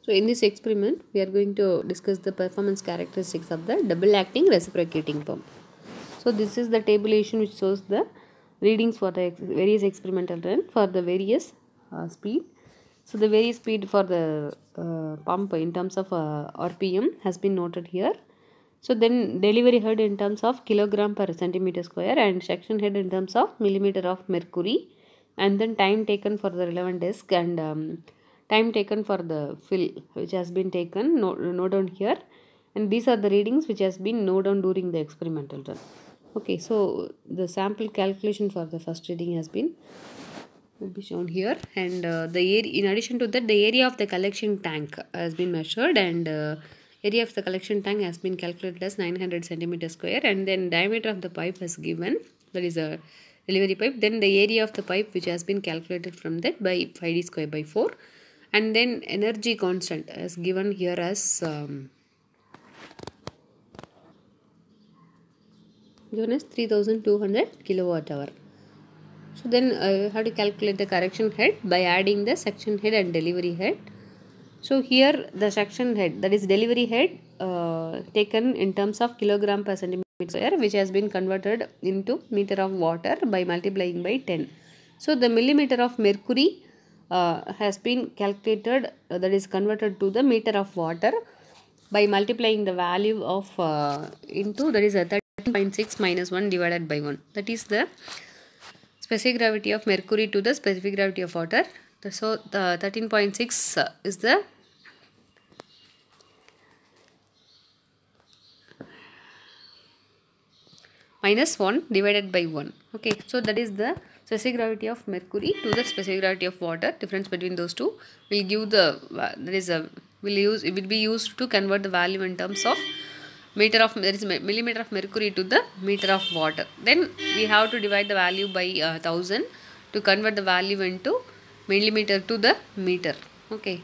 So in this experiment, we are going to discuss the performance characteristics of the double acting reciprocating pump. So this is the tabulation which shows the readings for the various experimental run for the various speed. So the various speed for the pump in terms of RPM has been noted here. So then delivery head in terms of kilogram per centimeter square and suction head in terms of millimeter of mercury, and then time taken for the relevant disk and time taken for the fill which has been taken note down here, and these are the readings which has been noted down during the experimental run. Okay, so the sample calculation for the first reading has been will be shown here, and the area, in addition to that, the area of the collection tank has been measured, and area of the collection tank has been calculated as 900 centimeter square, and then diameter of the pipe has given, that is a delivery pipe, then the area of the pipe which has been calculated from that by 5d square by 4, and then energy constant is given here as given as 3200 kilowatt hour. So then you have to calculate the correction head by adding the suction head and delivery head. So here the suction head, that is delivery head, taken in terms of kilogram per centimeter square, which has been converted into meter of water by multiplying by 10. So the millimeter of mercury has been calculated, that is converted to the meter of water by multiplying the value of into, that is a 13.6 minus 1 divided by 1. That is the specific gravity of mercury to the specific gravity of water. So the 13.6 is the minus 1 divided by 1. Okay, so that is the specific gravity of mercury to the specific gravity of water. Difference between those two will give the that is a it will be used to convert the value in terms of meter of, there is millimeter of mercury to the meter of water. Then we have to divide the value by 1000 to convert the value into millimeter to the meter. Okay.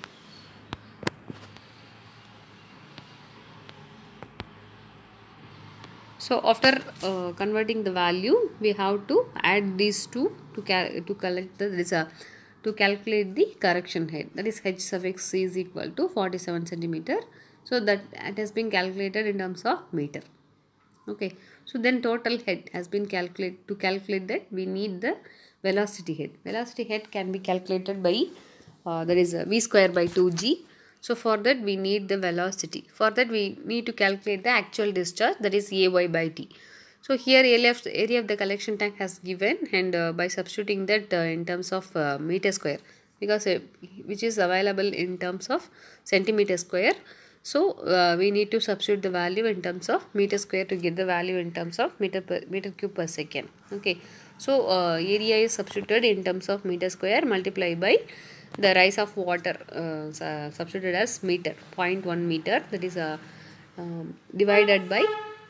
So after converting the value, we have to add these two to collect the to calculate the correction head. That is H suffix C is equal to 47 centimeter. So that it has been calculated in terms of meter. Okay. So then total head has been calculated. To calculate that, we need the velocity head. Velocity head can be calculated by that is V square by 2G. So for that we need the velocity. For that we need to calculate the actual discharge, that is AY by T. So here area of the collection tank has given, and by substituting that in terms of meter square, because which is available in terms of centimeter square. So we need to substitute the value in terms of meter square to get the value in terms of meter cube per second. Okay. So area is substituted in terms of meter square multiplied by the rise of water substituted as meter, 0.1 meter, that is divided by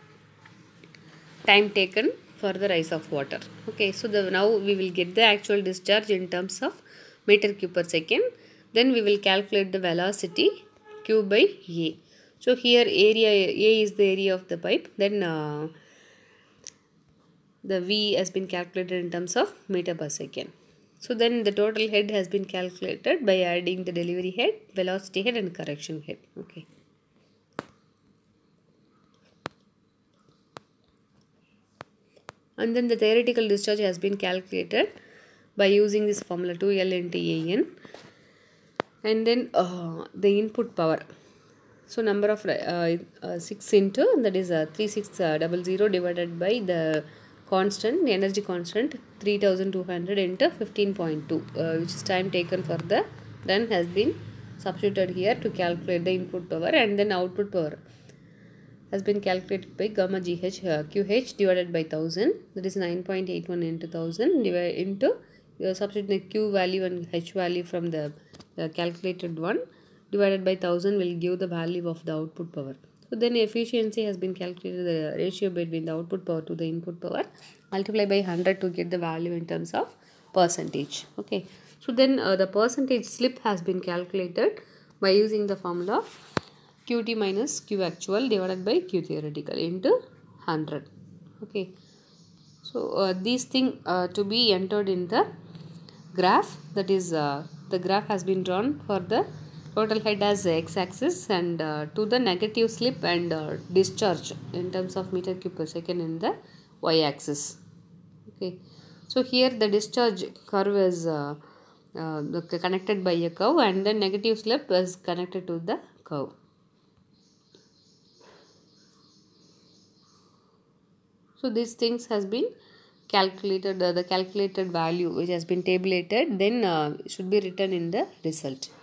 time taken for the rise of water. Okay, so now we will get the actual discharge in terms of meter cube per second. Then we will calculate the velocity Q by A. So here area A is the area of the pipe. Then the V has been calculated in terms of meter per second. So then the total head has been calculated by adding the delivery head, velocity head and correction head. Okay. And then the theoretical discharge has been calculated by using this formula 2L into AN. And then the input power. So number of 6 into, that is 3600 divided by the constant, the energy constant 3200 into 15.2, which is time taken for the run, has been substituted here to calculate the input power, and then output power has been calculated by gamma GH QH divided by 1000, that is 9.81 into 1000 divided into substitute the Q value and H value from the calculated one, divided by 1000 will give the value of the output power. So then efficiency has been calculated, the ratio between the output power to the input power, multiply by 100 to get the value in terms of percentage. Okay. So then the percentage slip has been calculated by using the formula QT minus Q actual divided by Q theoretical into 100. Okay. So these things to be entered in the graph, that is the graph has been drawn for the total head as x-axis, and to the negative slip and discharge in terms of meter cube per second in the y-axis. Okay, so here the discharge curve is connected by a curve, and then negative slip is connected to the curve. So these things has been calculated, the calculated value which has been tabulated, then should be written in the result.